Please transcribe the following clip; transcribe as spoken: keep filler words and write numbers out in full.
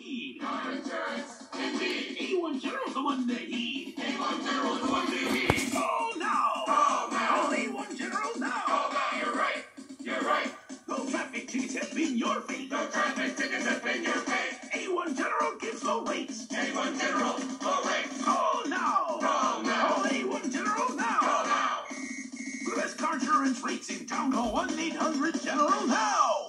need. Car insurance, indeed. A one General's the one to heed. A one General's the one to heed. Call now. Call now. Call A one General now. Call now, you're right. You're right. No traffic tickets have been your fate. No traffic tickets have been your fate. A one General gives low rates. A one General, low rates. Call now. Call now. Call A one General now. Call now. For the best car insurance rates in town, call one eight hundred General now.